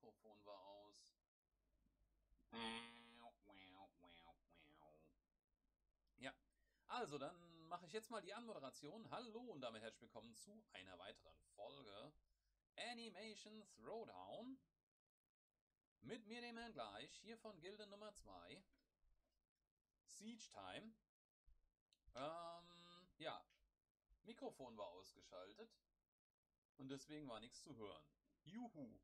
Mikrofon war aus. Ja, also dann mache ich jetzt mal die Anmoderation. Hallo und damit herzlich willkommen zu einer weiteren Folge Animation Throwdown. Mit mir dem Herrn gleich, hier von Gilde Nummer 2. Siege Time. Ja, Mikrofon war ausgeschaltet und deswegen war nichts zu hören. Juhu.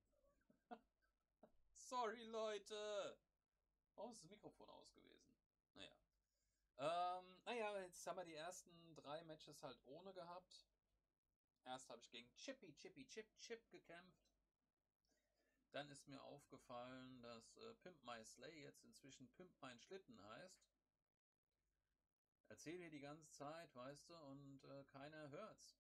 Sorry, Leute. Warum ist das Mikrofon aus gewesen? Naja. Jetzt haben wir die ersten 3 Matches halt ohne gehabt. Erst habe ich gegen Chip gekämpft. Dann ist mir aufgefallen, dass Pimp My Slay jetzt inzwischen Pimp Mein Schlitten heißt. Erzähle hier die ganze Zeit, weißt du, und keiner hört's.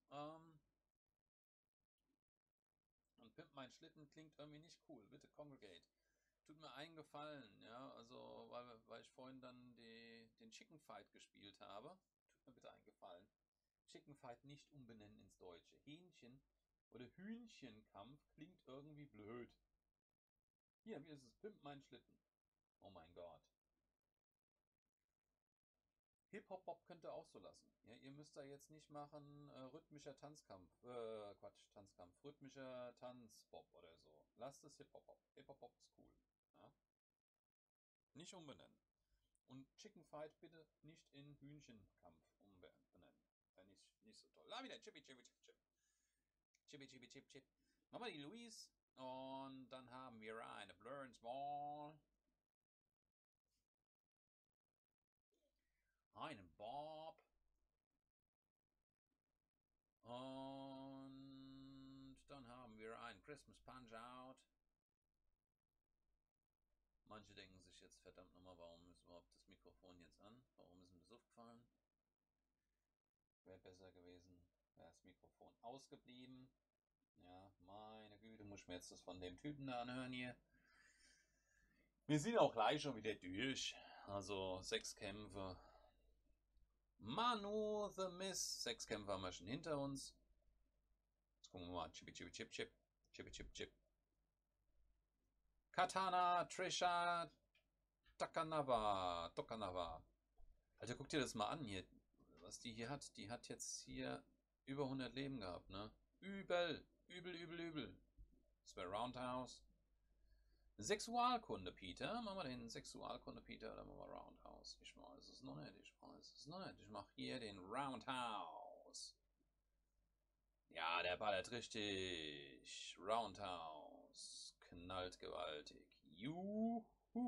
Und Pimp Mein Schlitten klingt irgendwie nicht cool. Bitte Congregate. Tut mir einen Gefallen, ja, also weil ich vorhin dann den Chicken Fight gespielt habe. Tut mir bitte einen Gefallen. Chicken Fight nicht umbenennen ins Deutsche. Hähnchen oder Hühnchenkampf klingt irgendwie blöd. Hier, wie ist es? Pimp mein Schlitten. Oh mein Gott. Hip-Hop-Bop könnt ihr auch so lassen. Ja, ihr müsst da jetzt nicht machen rhythmischer Tanzkampf. Tanzkampf. Rhythmischer Tanzbop oder so. Lasst es Hip-Hop-Bop. Hip-Hop-Bop ist cool. Ja? Nicht umbenennen. Und Chicken Fight bitte nicht in Hühnchenkampf umbenennen. Wäre nicht so toll. Wieder Chippy. Chip. Machen wir die Louise. Und dann haben wir eine Blurns Ball. Einen Bob. Und dann haben wir einen Christmas Punch Out. Manche denken sich jetzt, verdammt nochmal, warum ist überhaupt das Mikrofon jetzt an? Warum ist mir das aufgefallen? Wäre besser gewesen, wäre das Mikrofon ausgeblieben. Ja, meine Güte, muss ich mir jetzt das von dem Typen da anhören hier. Wir sind auch gleich schon wieder durch. Also 6 Kämpfe. Manu the Miss. 6 Kämpfe haben wir schon hinter uns. Jetzt gucken wir mal. Chip. Katana, Trisha, Tokanawa. Alter, guck dir das mal an hier. Was die hier hat. Die hat jetzt hier über 100 Leben gehabt, ne? Übel. Das wäre Roundhouse. Sexualkunde, Peter. Machen wir den Sexualkunde, Peter, oder machen wir Roundhouse? Ich weiß es noch nicht. Ich mache hier den Roundhouse. Ja, der ballert richtig. Roundhouse. Knallt gewaltig. Juhu.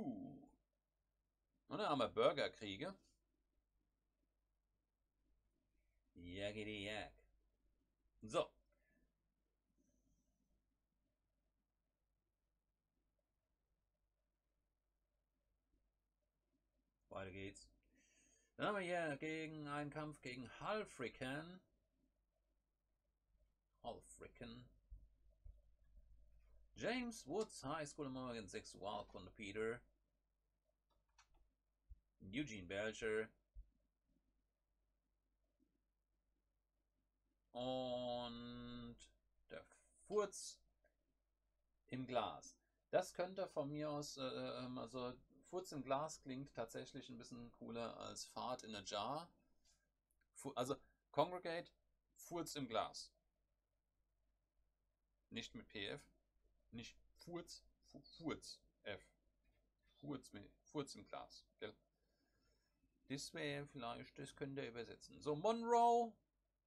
Und dann haben wir Burgerkriege. Jaggedy Jag. So. Weiter geht's. Dann haben wir hier einen Kampf gegen Halfrican. James Woods High School American Sexualkunde Peter. Eugene Belcher. Und der Furz im Glas. Das könnte von mir aus, also Furz im Glas klingt tatsächlich ein bisschen cooler als Fart in a Jar. Also Congregate, Furz im Glas. Nicht mit PF, nicht Furz, Furz, F. Furz im Glas. Gell? Das wäre vielleicht, das könnt ihr übersetzen. So, Monroe,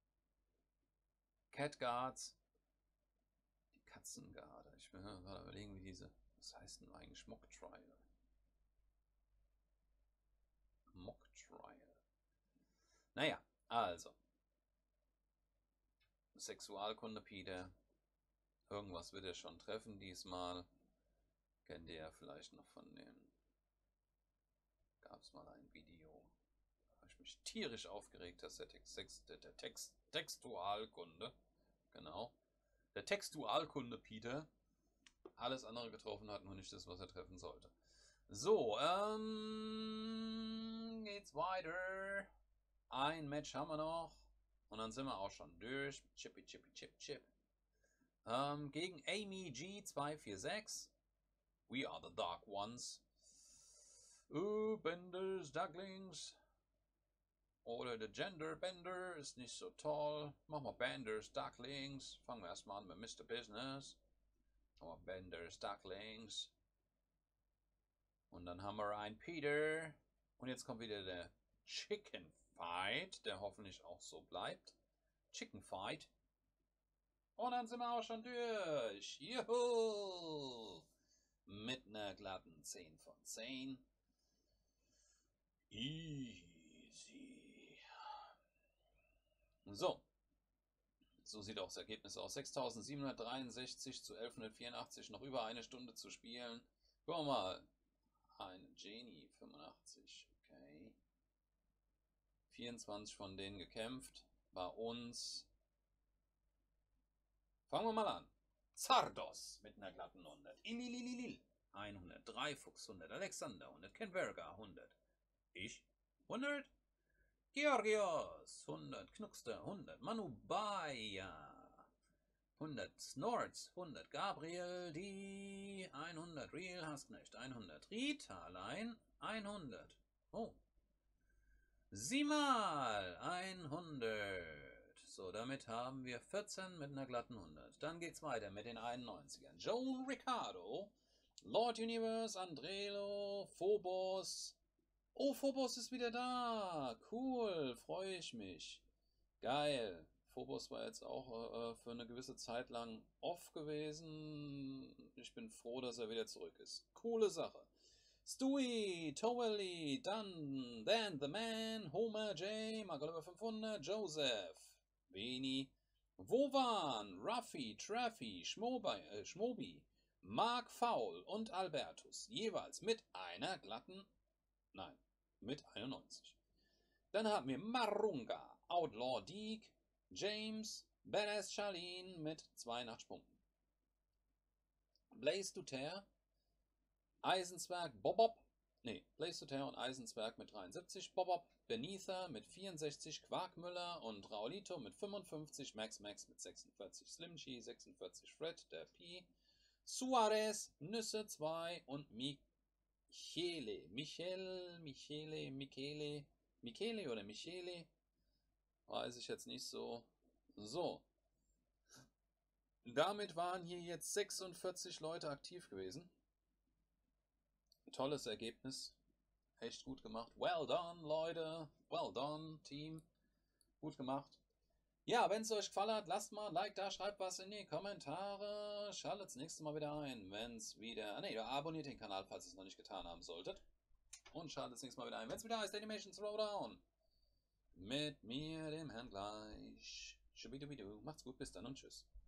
Catguards, die Katzengarde. Ich will mal überlegen, wie diese, was heißt denn eigentlich Mock Trial? Naja, also. Sexualkunde Peter. Irgendwas wird er schon treffen diesmal. Kennt ihr ja vielleicht noch von den. Gab es mal ein Video. Da habe ich mich tierisch aufgeregt, dass der Textualkunde. Genau. Der Textualkunde Peter alles andere getroffen hat, nur nicht das, was er treffen sollte. So, geht's weiter. Ein Match haben wir noch. Und dann sind wir auch schon durch. Chip. Gegen Amy G246. We are the Dark Ones. Benders, Ducklings. Oder der Gender Bender ist nicht so toll. Machen wir Benders, Ducklings. Fangen wir erstmal an mit Mr. Business. Machen wir Benders, Ducklings. Und dann haben wir einen Peter. Und jetzt kommt wieder der Chicken Fight, der hoffentlich auch so bleibt. Chicken Fight. Und dann sind wir auch schon durch. Juhu! Mit einer glatten 10 von 10. Easy. So. So sieht auch das Ergebnis aus. 6763 zu 1184. Noch über eine Stunde zu spielen. Gucken wir mal. Eine Genie 85. Okay. 24 von denen gekämpft. Bei uns. Fangen wir mal an. Zardos mit einer glatten 100. Ilililil 103. Fuchs 100. Alexander 100. Ken Verga 100. Ich 100. Georgios 100. Knuckster 100. Manu Baya 100. Snorts 100. Gabriel die 100. Real Hasknecht 100. Rita allein 100. Oh. Siemal 100. So, damit haben wir 14 mit einer glatten 100. Dann geht's weiter mit den 91ern. Joe Ricardo, Lord Universe, Andrelo, Phobos. Oh, Phobos ist wieder da. Cool, freue ich mich. Geil. Phobos war jetzt auch für eine gewisse Zeit lang off gewesen. Ich bin froh, dass er wieder zurück ist. Coole Sache. Stewie, Towelly, Dan the Man, Homer J, Mark 500, Joseph, Beni, Wovan, Ruffy, Traffy, Schmobi, Mark Faul und Albertus, jeweils mit einer glatten, nein, mit 91. Dann haben wir Marunga, Outlaw Deke, James, Badass Charlene mit 82 Punkten. Blaze to Tear, Eisenzwerg, Blaze to Tear und Eisenzwerg mit 73, Bob, Benitha mit 64, Quarkmüller und Raulito mit 55, Max mit 46, Slim G 46, Fred, der P, Suarez, Nüsse 2 und Michele oder Michele, weiß ich jetzt nicht so. So, damit waren hier jetzt 46 Leute aktiv gewesen. Tolles Ergebnis. Echt gut gemacht. Well done, Leute. Well done, Team. Gut gemacht. Ja, wenn es euch gefallen hat, lasst mal ein Like da, schreibt was in die Kommentare. Schaltet das nächste Mal wieder ein, wenn es wieder... abonniert den Kanal, falls ihr es noch nicht getan haben solltet. Und schaltet das nächste Mal wieder ein, wenn es wieder heißt Animation Throwdown. Mit mir, dem Herrn Gleich. Schubidubidu. Macht's gut, bis dann und tschüss.